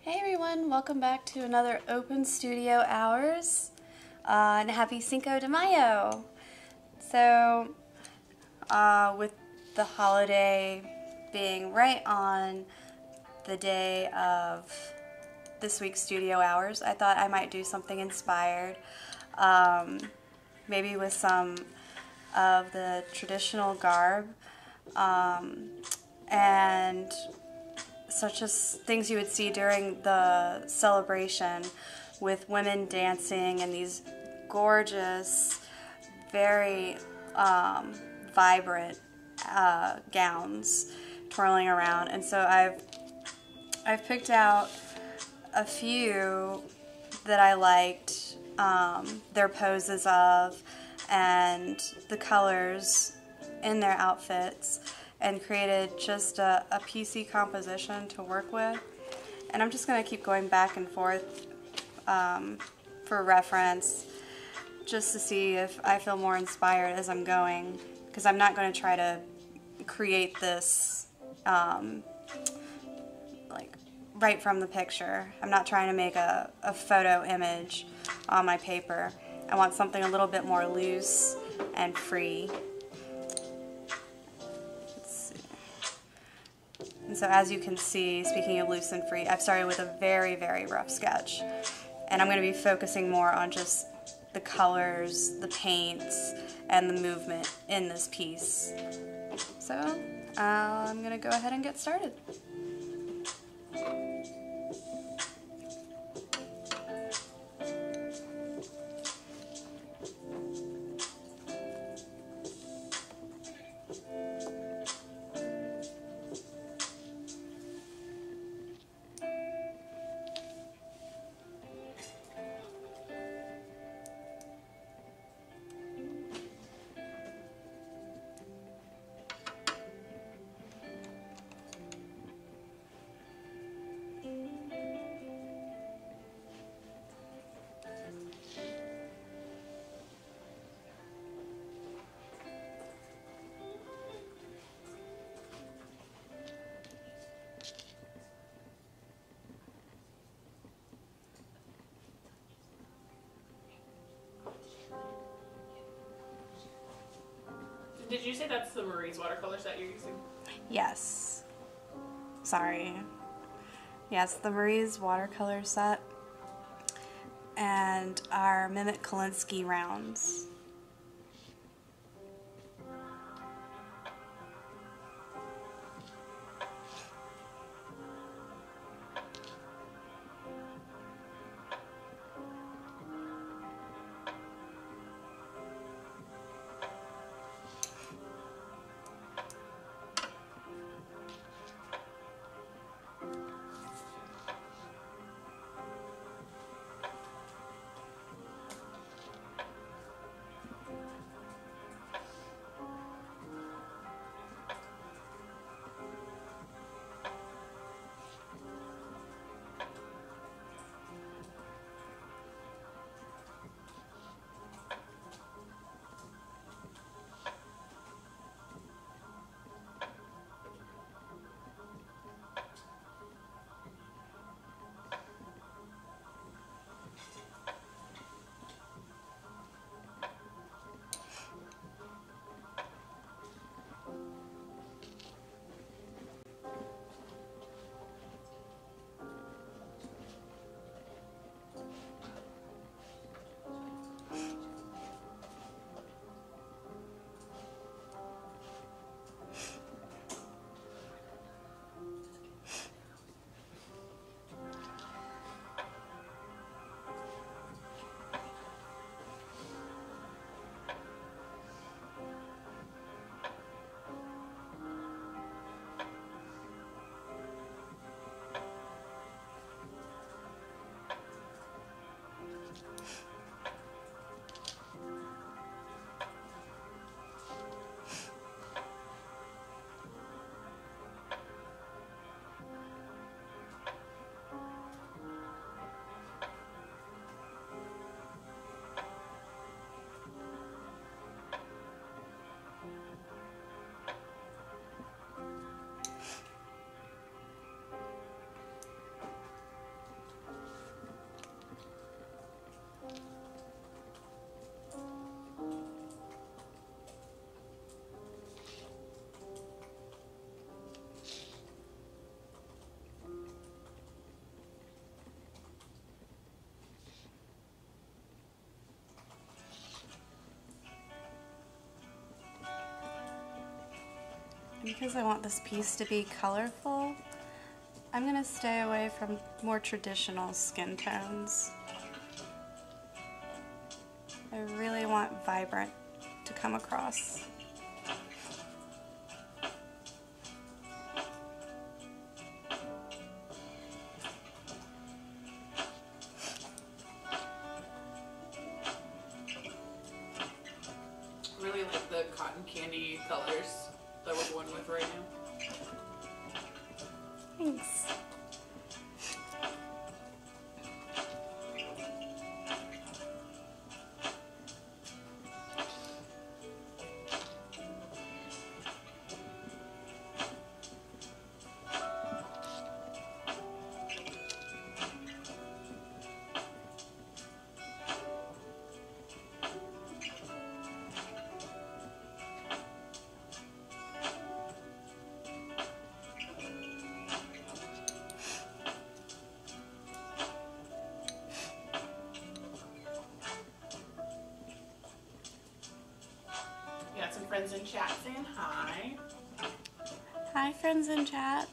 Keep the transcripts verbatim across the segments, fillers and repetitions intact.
Hey everyone, welcome back to another Open Studio Hours, uh, and happy Cinco de Mayo. So, uh, with the holiday being right on the day of this week's studio hours, I thought I might do something inspired, um, maybe with some of the traditional garb, um, and such as things you would see during the celebration with women dancing in these gorgeous, very um, vibrant uh, gowns twirling around. And so I've I've picked out a few that I liked um, their poses of and the colors in their outfits, and created just a, a piecey composition to work with. And I'm just going to keep going back and forth um, for reference, just to see if I feel more inspired as I'm going, because I'm not going to try to create this um, like right from the picture. I'm not trying to make a, a photo image on my paper. I want something a little bit more loose and free. And so as you can see, speaking of loose and free, I've started with a very, very rough sketch. And I'm going to be focusing more on just the colors, the paints, and the movement in this piece. So uh, I'm going to go ahead and get started. Did you say that's the Marie's watercolors that you're using? Yes. Sorry. Yes, the Marie's watercolor set and our Mimic Kolinsky rounds. because I want this piece to be colorful, I'm going to stay away from more traditional skin tones. I really want vibrant to come across. Really like the cotton candy colors that we're going with right now. Thanks. Got some friends in chat saying hi. Hi, friends in chat.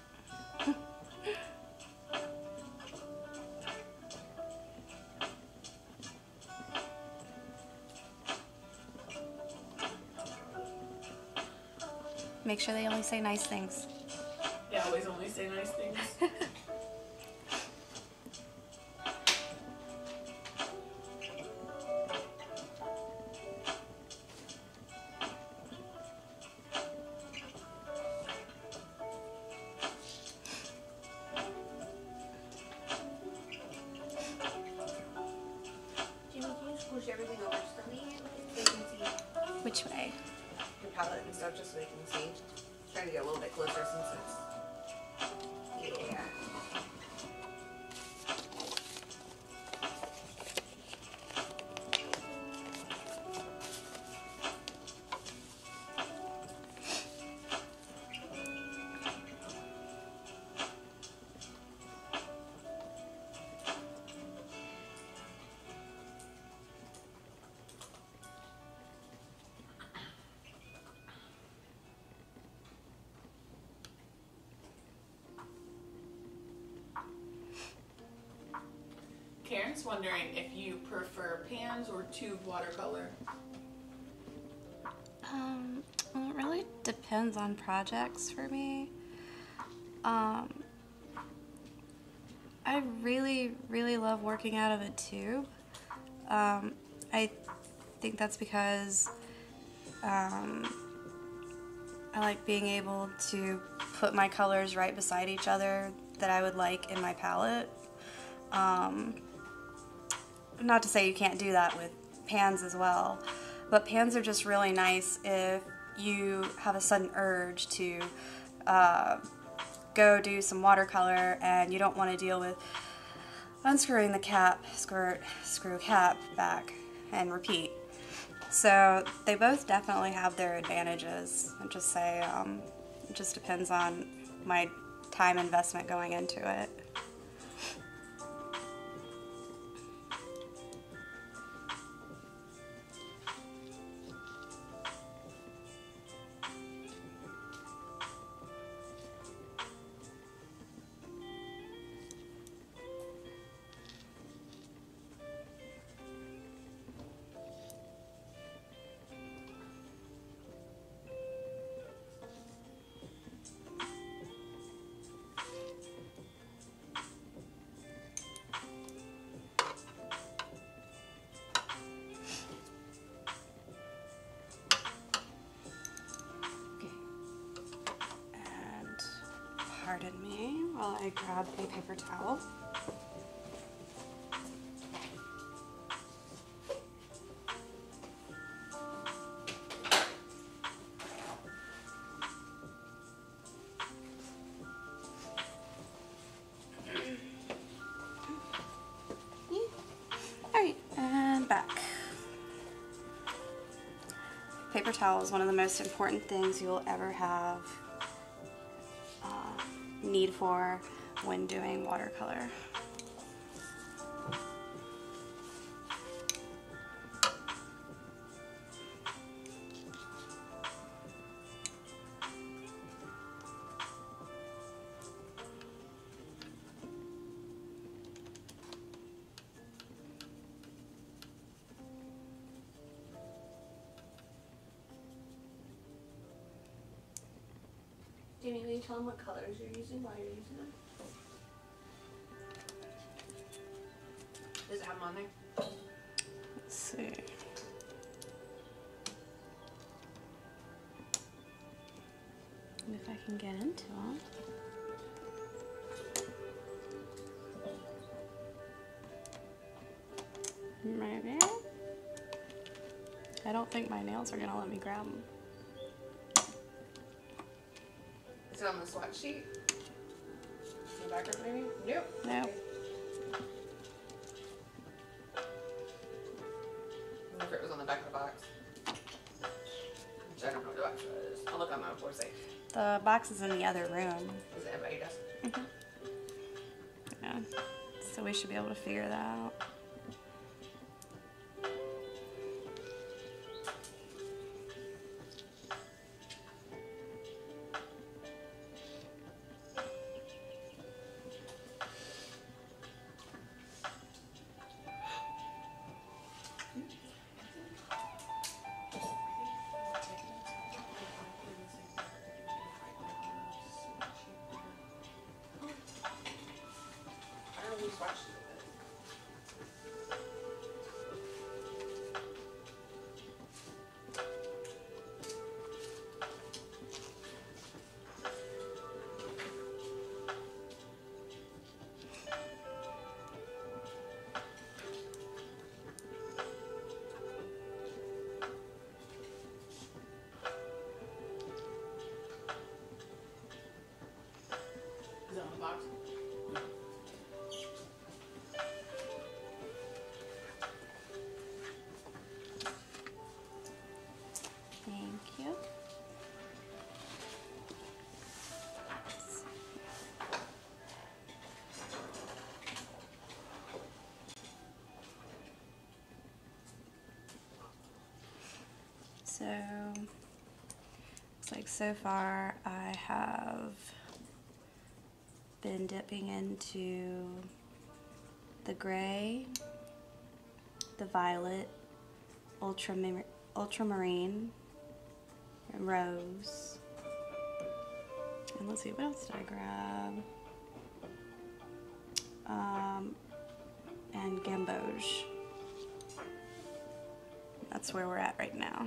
Make sure they only say nice things. Yeah, always only say nice things. Everything over just for me, so you can see Which way? your palette and stuff, just so you can see. Trying to get a little bit closer since it's, yeah. Karen's wondering if you prefer pans or tube watercolor. Um, well, it really depends on projects for me. Um, I really, really love working out of a tube. Um, I think that's because um, I like being able to put my colors right beside each other that I would like in my palette. Um, not to say you can't do that with pans as well, but pans are just really nice if you have a sudden urge to uh, go do some watercolor and you don't want to deal with unscrewing the cap, squirt, screw cap back, and repeat. So they both definitely have their advantages. I just say um, it just depends on my time investment going into it. Pardon me while I grab a paper towel. Alright, and back. Paper towel is one of the most important things you will ever have need for when doing watercolor. Jamie, will you tell them what colors you're using while you're using them? Does it have them on there? Let's see. If I can get into them. Maybe. I don't think my nails are gonna let me grab them. Is it on the swatch sheet? In the background maybe? Nope. Nope. Okay. I wonder if it was on the back of the box. Which I don't know what the box is. I'll look on my website. The box is in the other room. Is it at your desk? Mm-hmm. Yeah. So we should be able to figure that out. I don't use swatch sheet. Is it on the box? Thank you. So, looks like so far I have been dipping into the gray, the violet, ultramar ultramarine, and rose. And let's see, what else did I grab? Um, and gamboge. That's where we're at right now.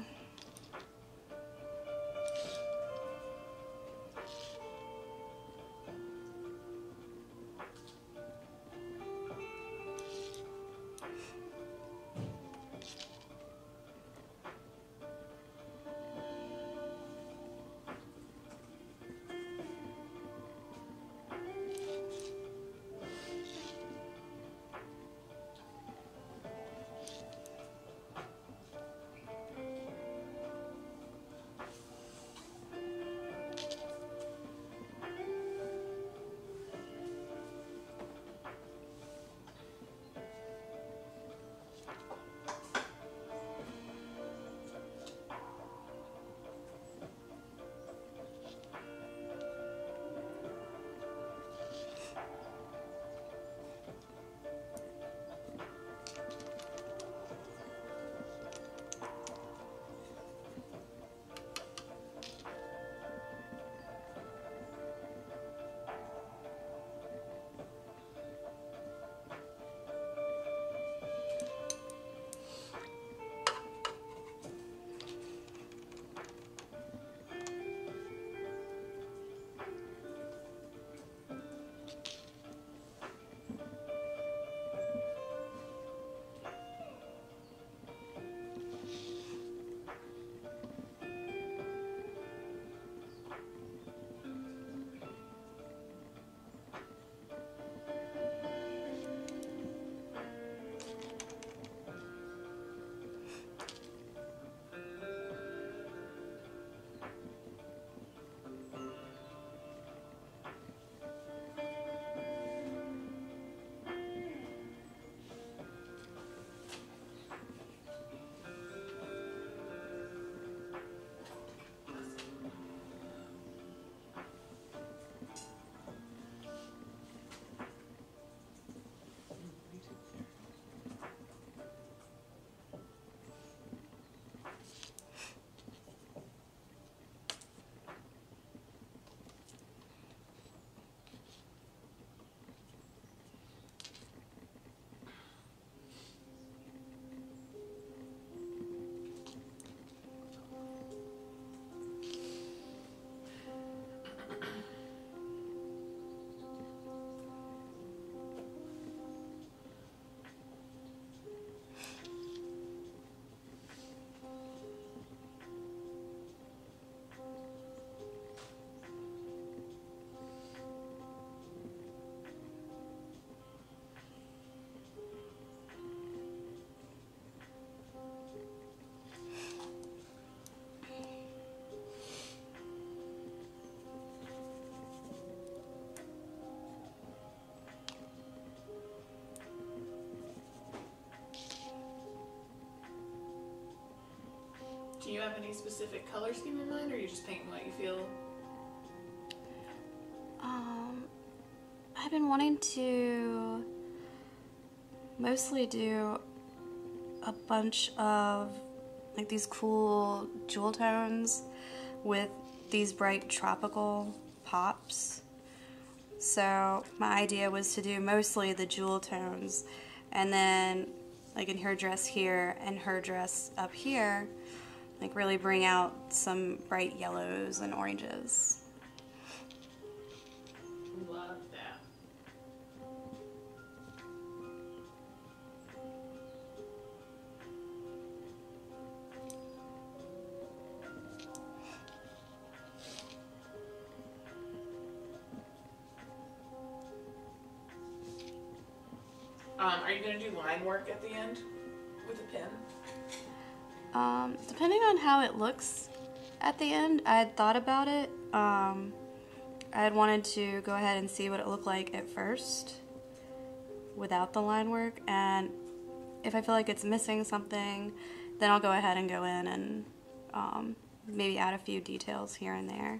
Do you have any specific color scheme in mind, or are you just painting what you feel? Um, I've been wanting to mostly do a bunch of like these cool jewel tones with these bright tropical pops. So my idea was to do mostly the jewel tones, and then like in her dress here and her dress up here, like really bring out some bright yellows and oranges. Love that. Um, are you going to do line work at the end with a pin? Um, depending on how it looks at the end, I had thought about it. Um, I had wanted to go ahead and see what it looked like at first without the line work, and if I feel like it's missing something, then I'll go ahead and go in and um, maybe add a few details here and there.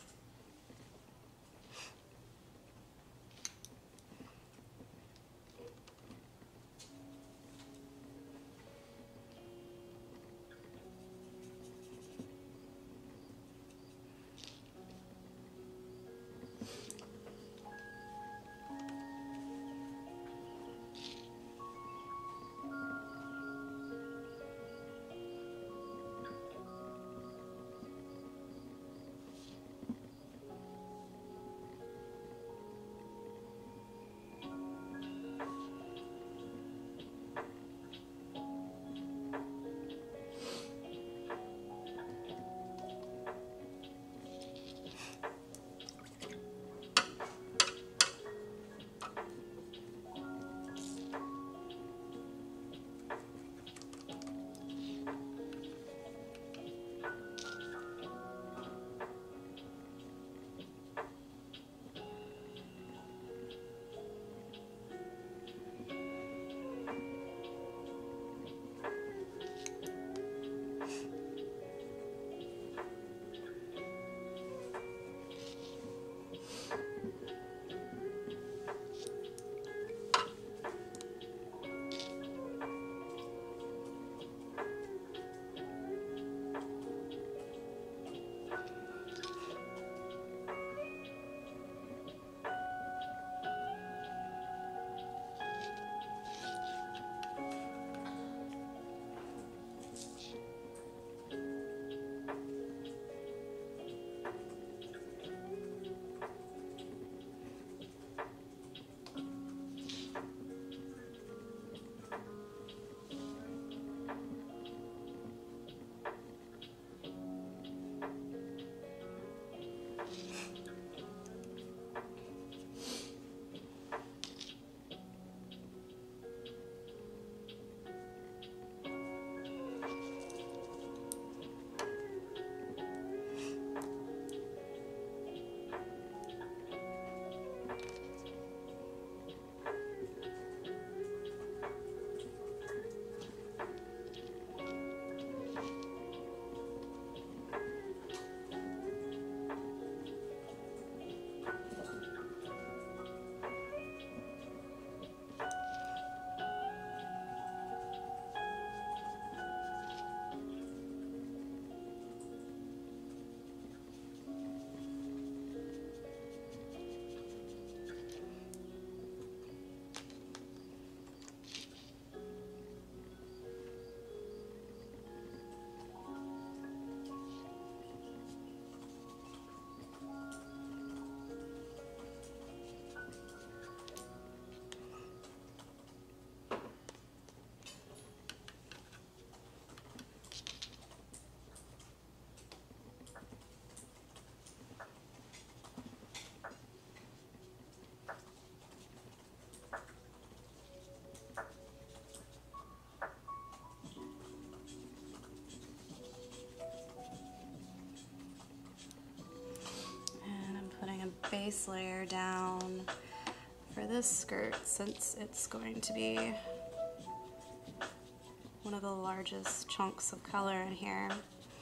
Base layer down for this skirt, since it's going to be one of the largest chunks of color in here.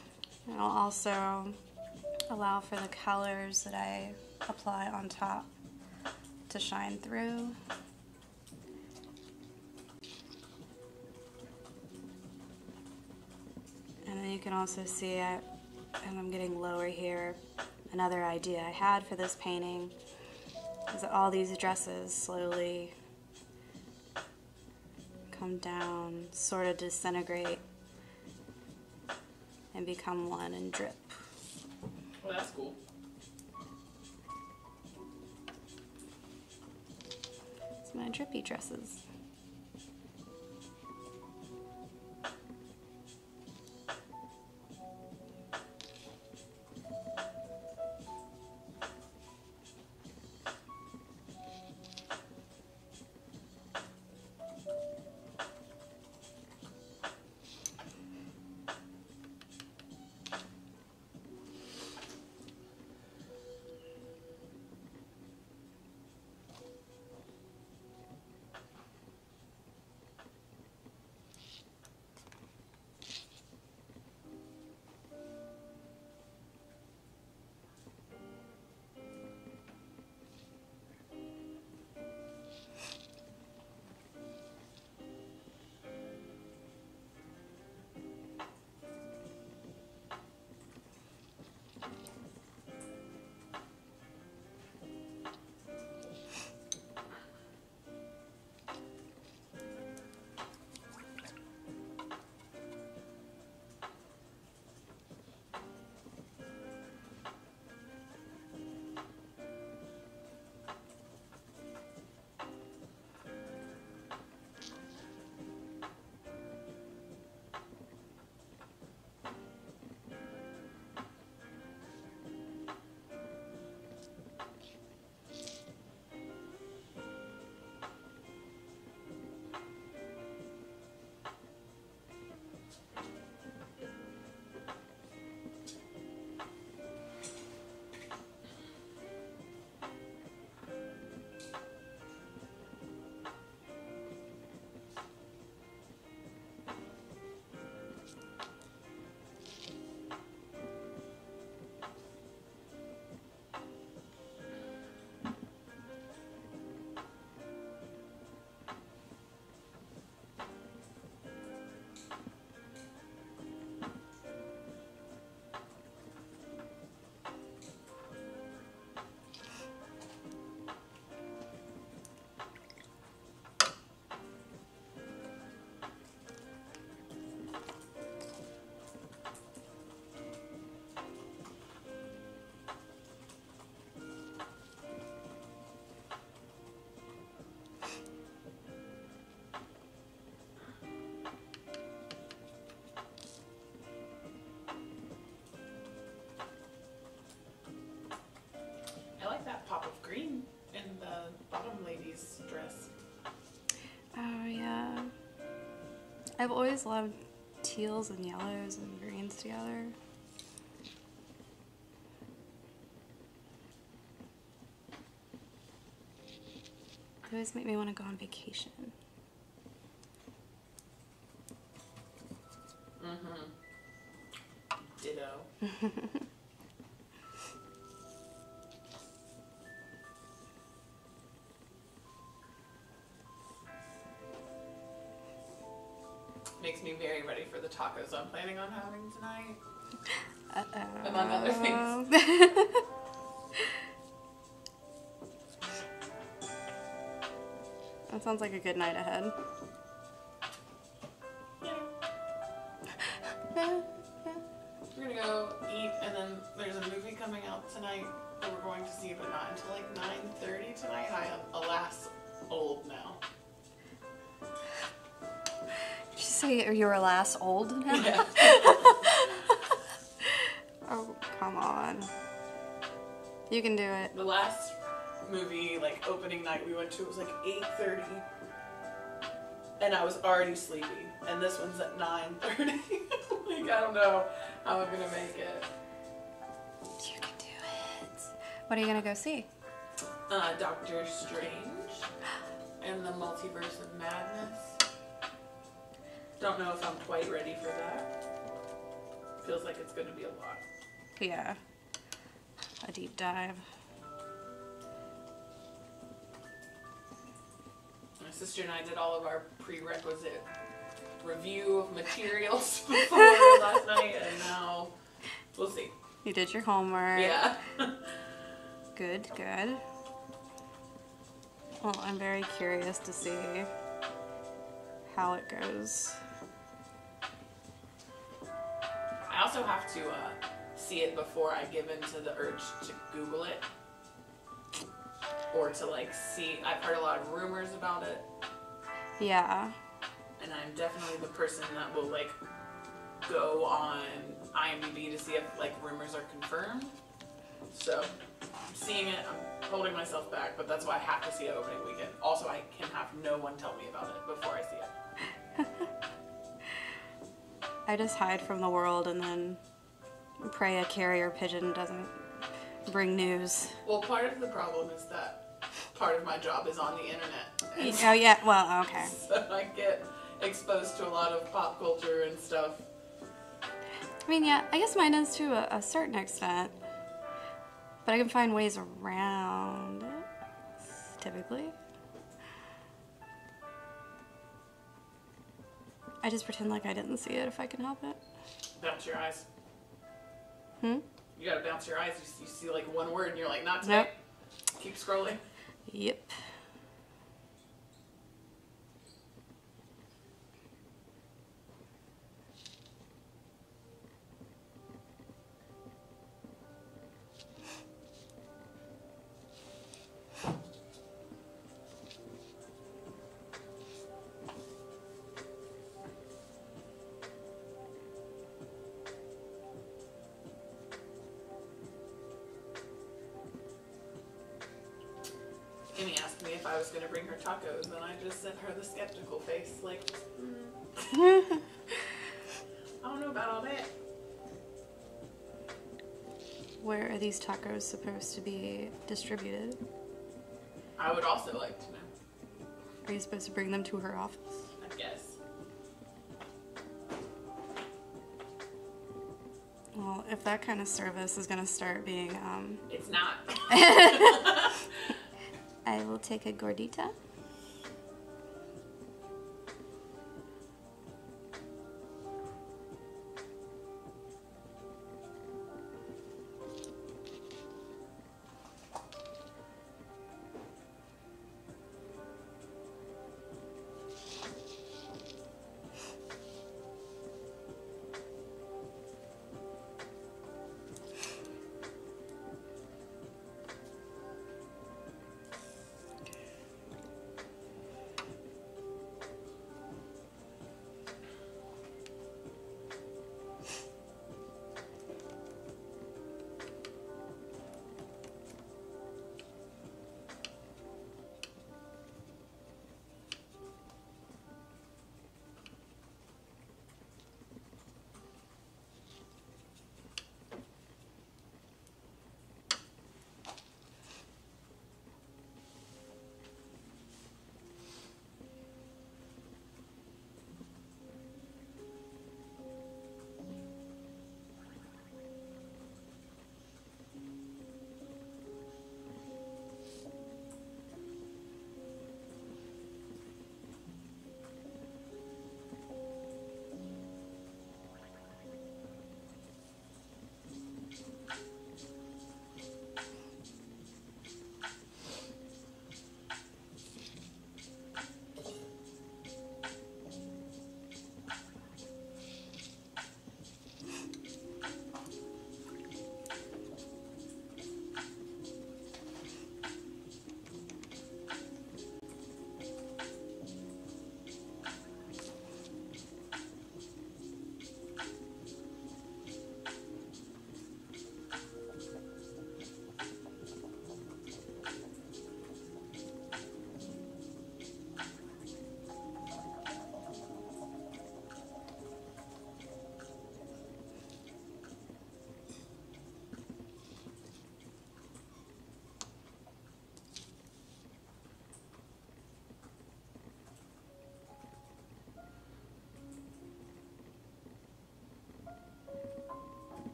It'll also allow for the colors that I apply on top to shine through. And then you can also see it, and I'm getting lower here. Another idea I had for this painting is that all these dresses slowly come down, sort of disintegrate, and become one and drip. Well, that's cool. It's my drippy dresses. Pop of green in the bottom lady's dress. Oh yeah. I've always loved teals and yellows and greens together. They always make me want to go on vacation. Mm-hmm. Ditto. Makes me very ready for the tacos I'm planning on having tonight. Uh-oh. Among other things. That sounds like a good night ahead. Yeah. We're gonna go eat, and then there's a movie coming out tonight that we're going to see, but not until like nine thirty tonight. I am, alas, old now. Did you say you were last old now? Yeah. Oh, come on. You can do it. The last movie, like opening night we went to, it was like eight thirty, and I was already sleepy. And this one's at nine thirty. Like, I don't know how I'm gonna make it. You can do it. What are you gonna go see? Uh, Doctor Strange and the Multiverse of Madness. Don't know if I'm quite ready for that. feels like it's going to be a lot. Yeah. A deep dive. My sister and I did all of our prerequisite review of materials before last night, and now we'll see. You did your homework. Yeah. Good, good. Well, I'm very curious to see how it goes. I also have to uh, see it before I give in to the urge to Google it. Or to like see, I've heard a lot of rumors about it. Yeah. And I'm definitely the person that will like go on I M D B to see if like rumors are confirmed. So I'm seeing it, I'm holding myself back, but that's why I have to see it opening weekend. Also, I can have no one tell me about it before I see it. I just hide from the world and then pray a carrier pigeon doesn't bring news. Well, part of the problem is that part of my job is on the internet. And Oh yeah, well, okay. so I get exposed to a lot of pop culture and stuff. I mean, yeah, I guess mine is to a, a certain extent, but I can find ways around it, typically. I just pretend like I didn't see it if I can help it. Bounce your eyes. Hmm? You gotta bounce your eyes. You, you see like one word and you're like, not today. Nope. Keep scrolling. Yep. Amy asked me if I was going to bring her tacos, and I just sent her the skeptical face, like, mm, I don't know about all that. Where are these tacos supposed to be distributed? I would also like to know. Are you supposed to bring them to her office? I guess. Well, if that kind of service is going to start being, um... It's not. I will take a gordita.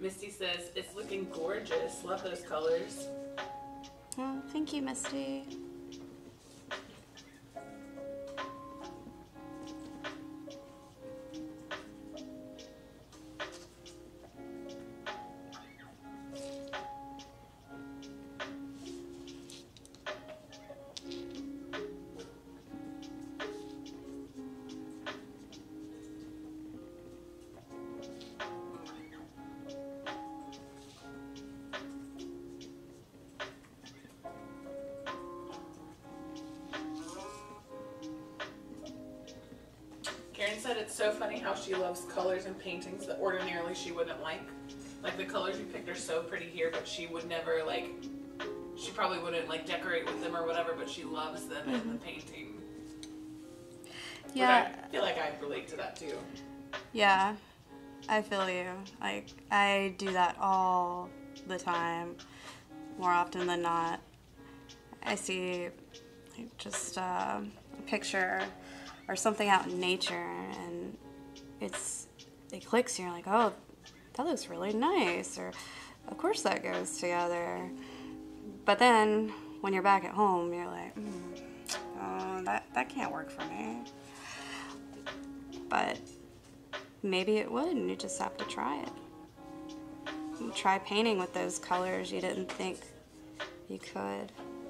Misty says, it's looking gorgeous. Love those colors. Oh, thank you, Misty. Karen said it's so funny how she loves colors and paintings that ordinarily she wouldn't like. Like the colors you picked are so pretty here, but she would never like, she probably wouldn't like decorate with them or whatever, but she loves them mm-hmm. in the painting. Yeah. Which I feel like I relate to that too. Yeah, I feel you. Like, I do that all the time, more often than not. I see like, just uh, a picture or something out in nature, and it's it clicks, and you're like, oh, that looks really nice, or of course that goes together. But then when you're back at home, you're like, mm, oh, that that can't work for me. But maybe it would, and you just have to try it. You try painting with those colors you didn't think you could.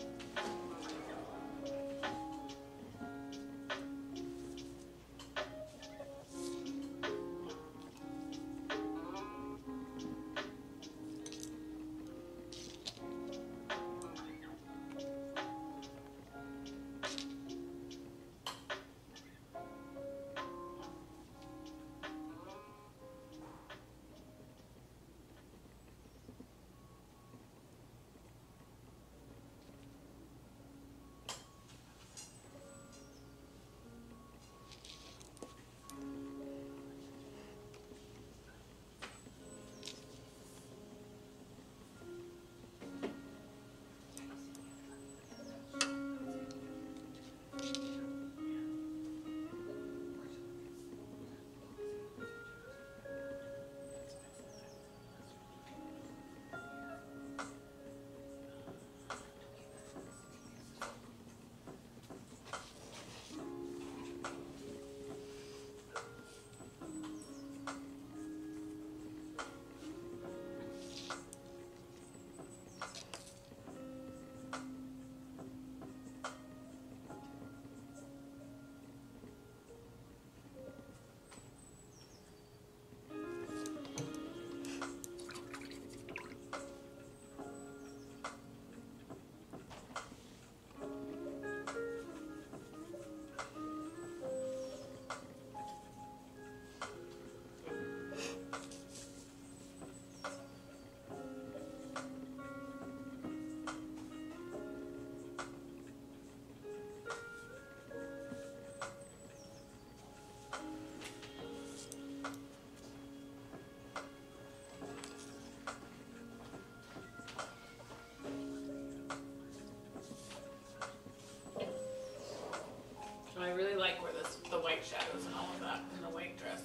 I really like where this, the white shadows and all of that in the white dress.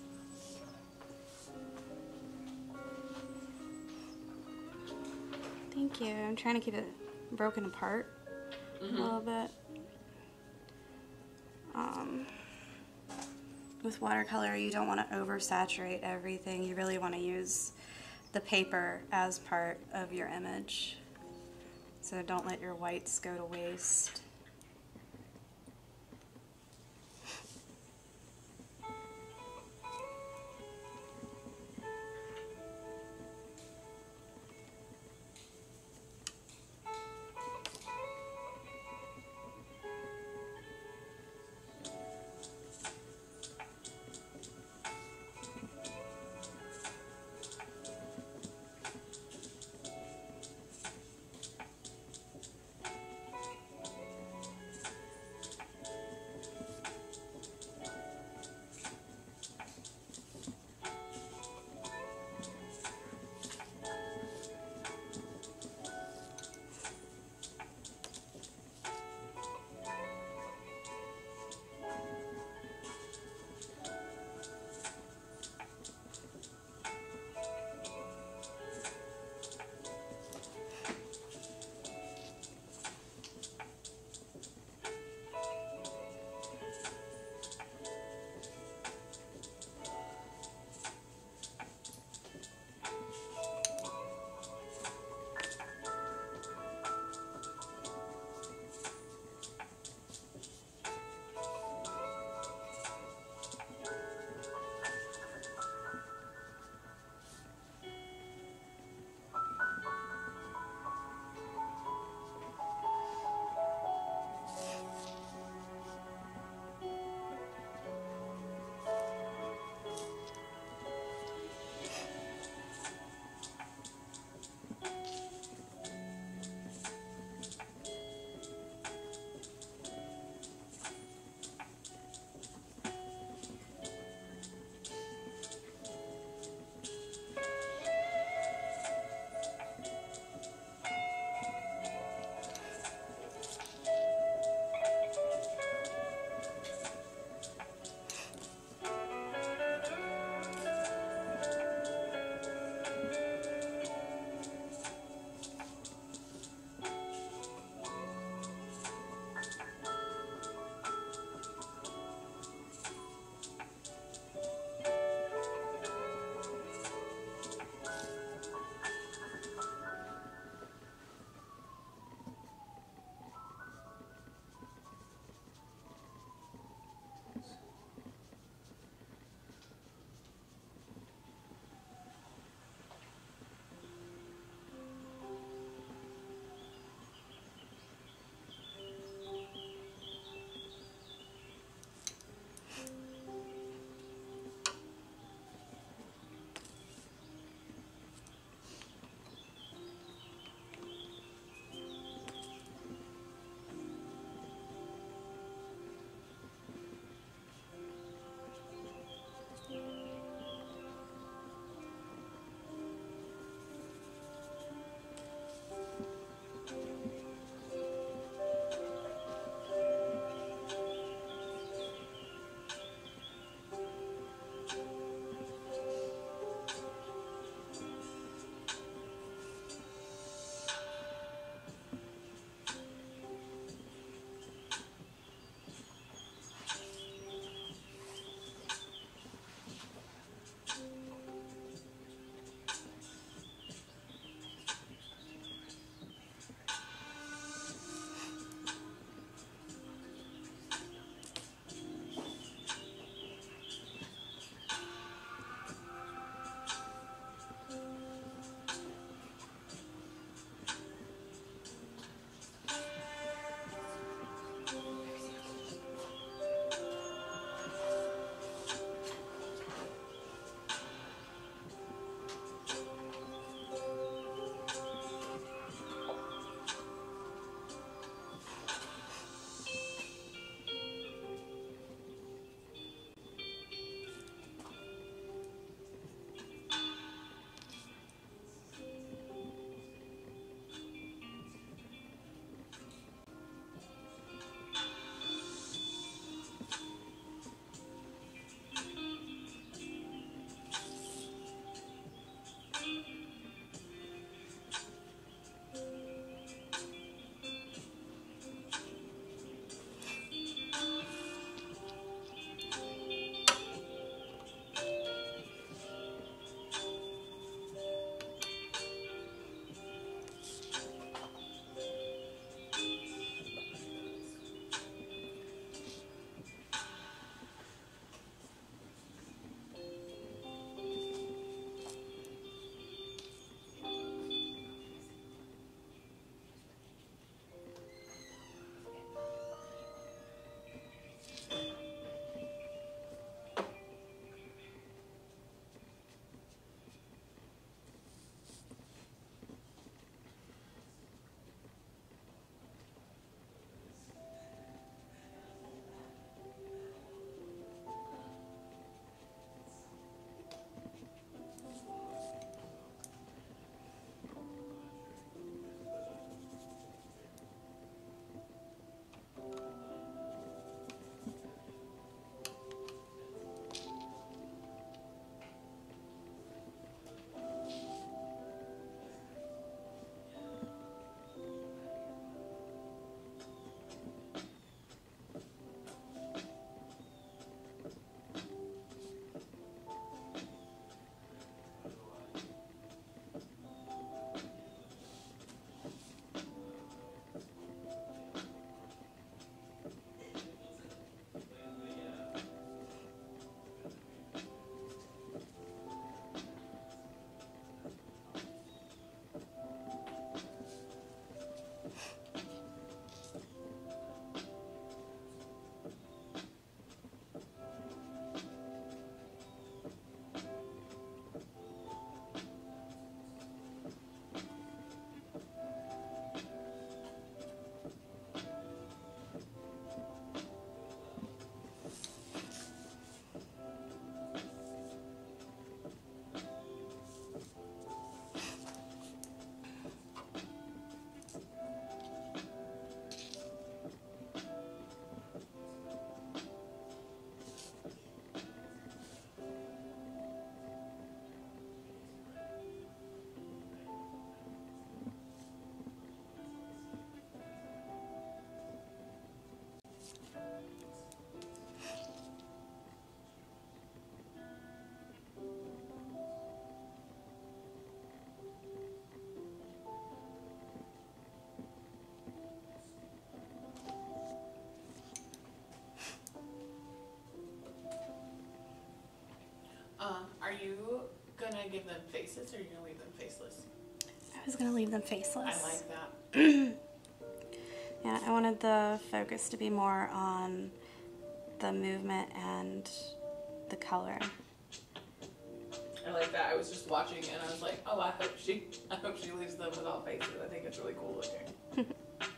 Thank you. I'm trying to keep it broken apart mm-hmm. a little bit. Um, with watercolor, you don't want to oversaturate everything. You really want to use the paper as part of your image. So don't let your whites go to waste. to give them faces, or are you going to leave them faceless? I was going to leave them faceless. I like that. Yeah, I wanted the focus to be more on the movement and the color. I like that. I was just watching and I was like, oh, I hope she, I hope she leaves them without faces. I think it's really cool looking.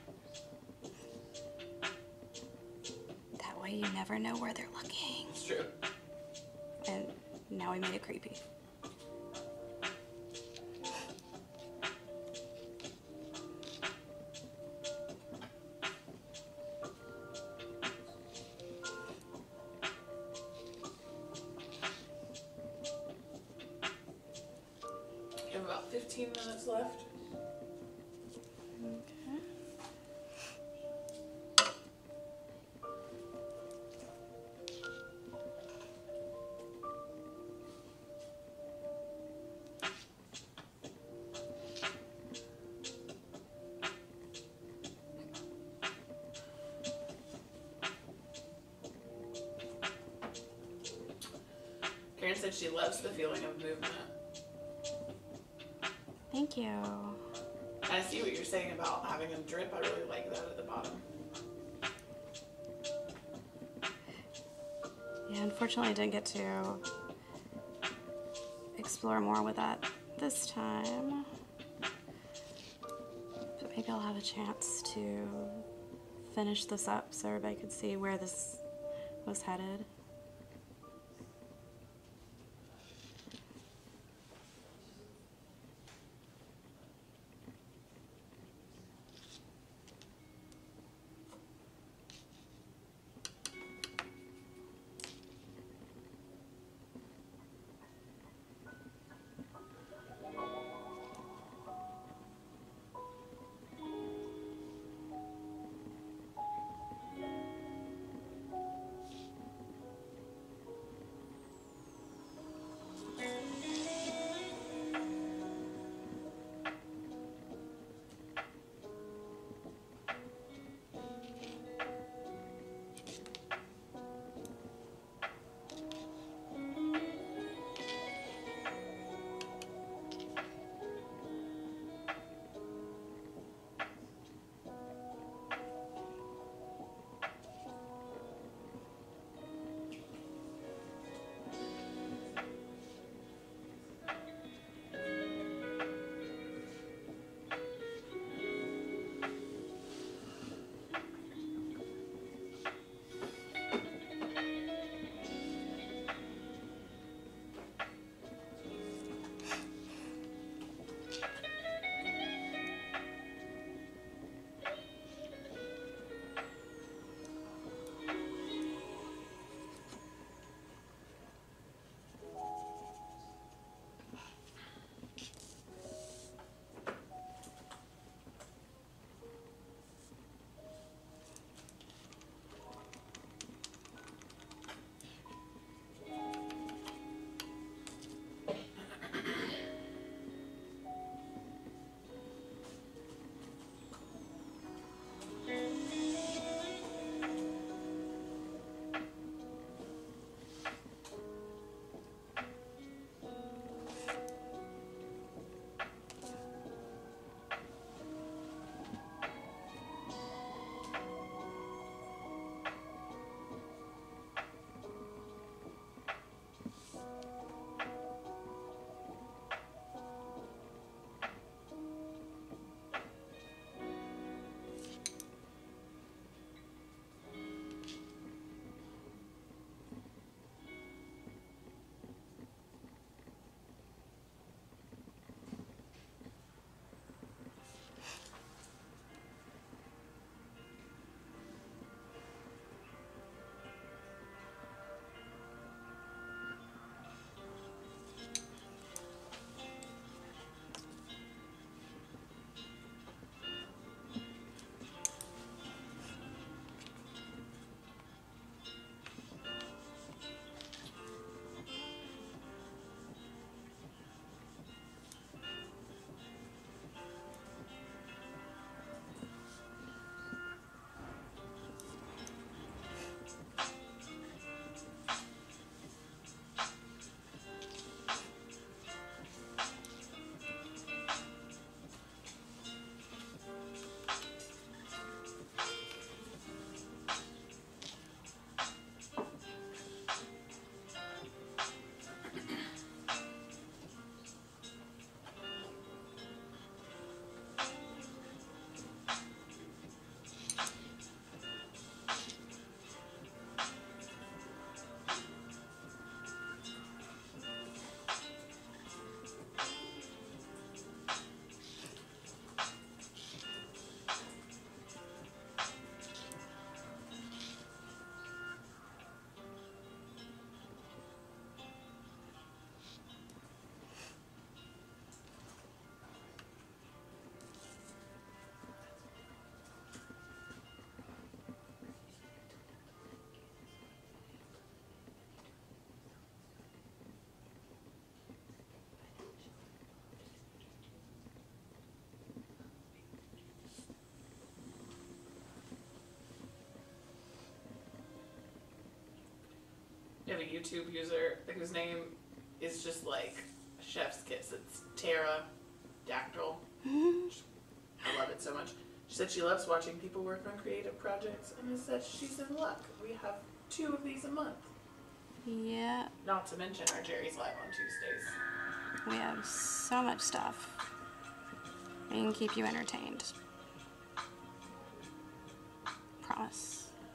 That way you never know where they're looking. It's true. And now we made it creepy. You have about fifteen minutes left. Okay. Karen said she loves the feeling of movement. Thank you. I see what you're saying about having them drip. I really like that at the bottom. Yeah, unfortunately I didn't get to explore more with that this time. But maybe I'll have a chance to finish this up so everybody could see where this was headed. You have a YouTube user whose name is just like a chef's kiss. It's Tara Dactyl. I love it so much. She said she loves watching people work on creative projects, and has said she's in luck. We have two of these a month. Yeah. Not to mention our Jerry's Live on Tuesdays. We have so much stuff. We can keep you entertained. Promise.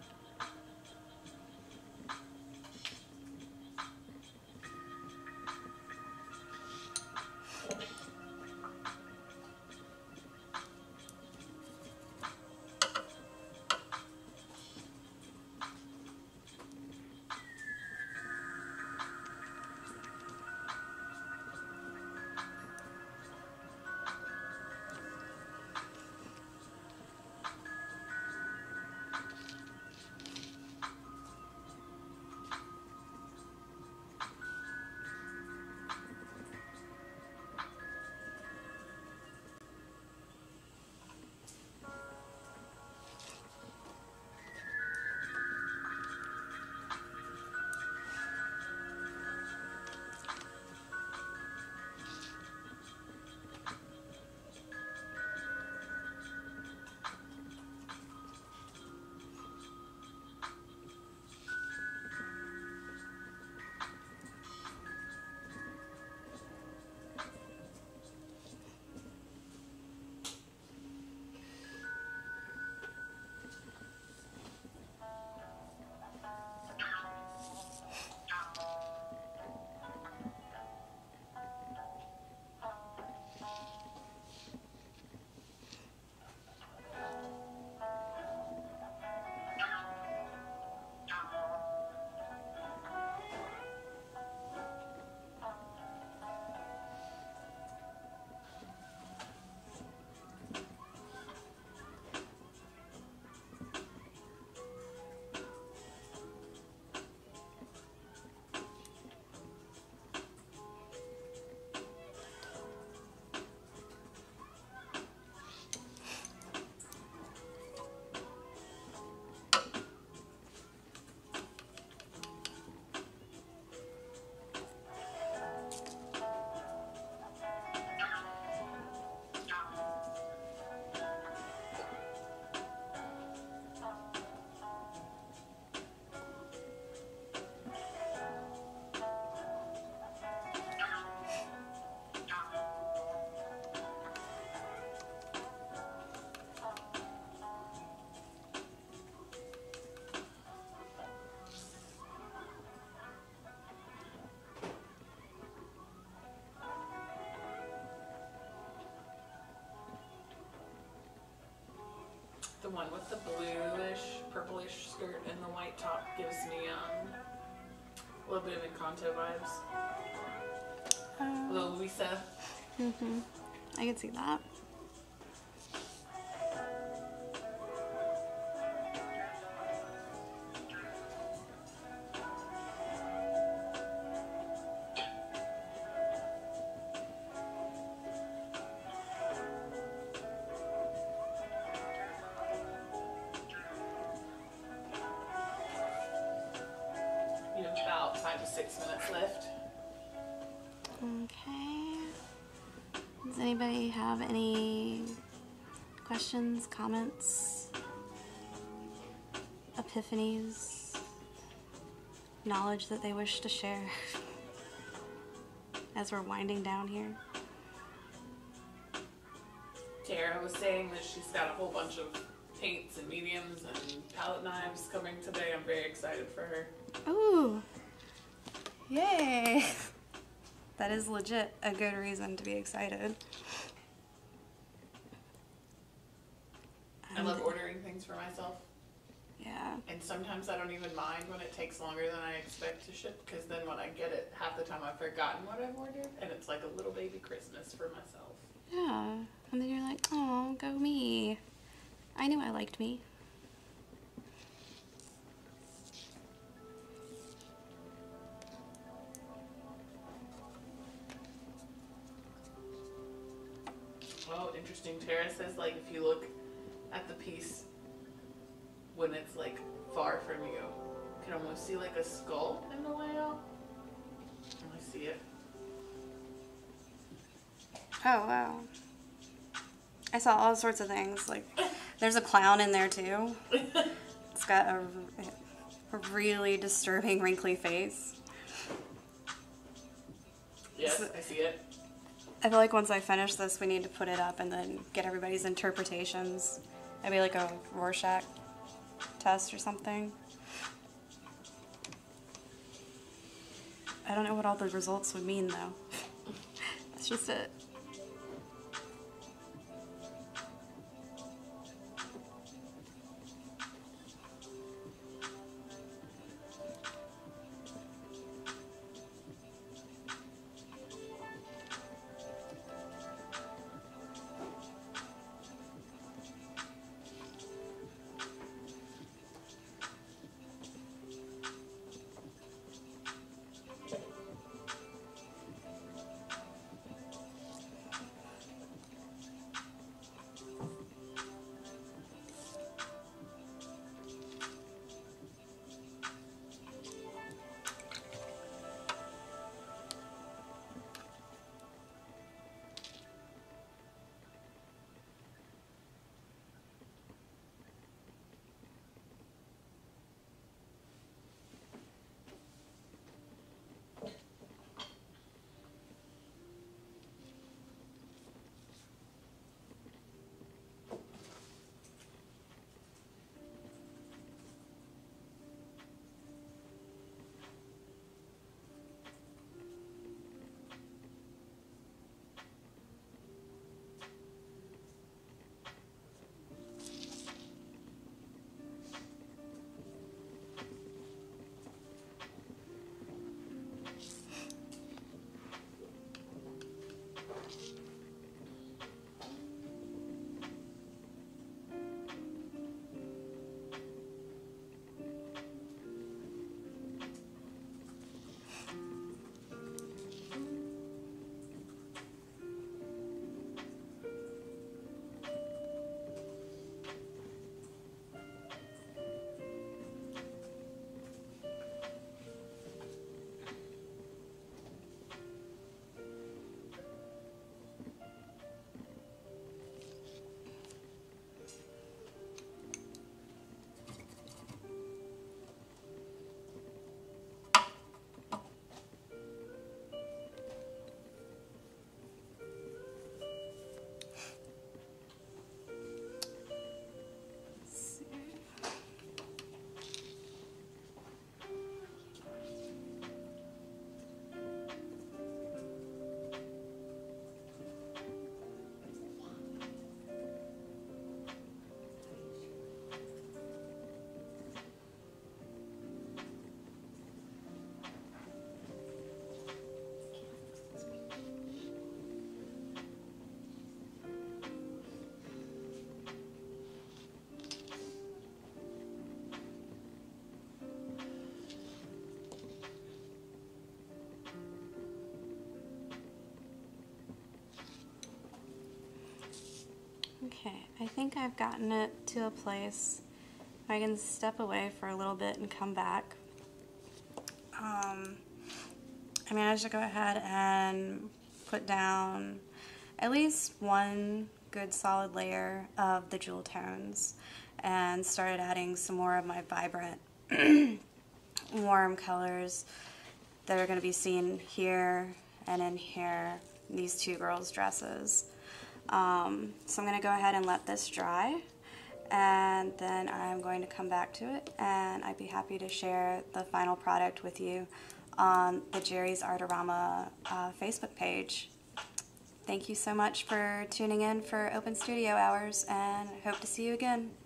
The one with the bluish, purplish skirt and the white top gives me um, a little bit of Encanto vibes. Um, A little Luisa. Mm-hmm. I can see that. You have about five to six minutes left. Okay. Does anybody have any questions, comments, epiphanies, knowledge that they wish to share as we're winding down here? Tara was saying that she's got a whole bunch of paints and mediums and palette knives coming today. I'm very excited for her. Ooh. Yay. That is legit a good reason to be excited. I love ordering things for myself. Yeah. And sometimes I don't even mind when it takes longer than I expect to ship, because then when I get it, half the time I've forgotten what I've ordered, and it's like a little baby Christmas for myself. Yeah. And then you're like, oh, go me. I knew I liked me. Oh, interesting. Tara says, like, if you look at the piece when it's, like, far from you, can almost see like a skull in the layout. I see it. Oh, wow. I saw all sorts of things. Like, there's a clown in there, too. It's got a, a really disturbing, wrinkly face. Yes, So, I see it. I feel like once I finish this, we need to put it up and then get everybody's interpretations. Maybe like a Rorschach test or something. I don't know what all the results would mean, though. That's just it. Okay, I think I've gotten it to a place I can step away for a little bit and come back. Um, I managed to go ahead and put down at least one good solid layer of the jewel tones and started adding some more of my vibrant warm colors that are going to be seen here and in here, these two girls' dresses. Um, so I'm going to go ahead and let this dry, and then I'm going to come back to it, and I'd be happy to share the final product with you on the Jerry's Artorama uh, Facebook page. Thank you so much for tuning in for Open Studio Hours, and I hope to see you again.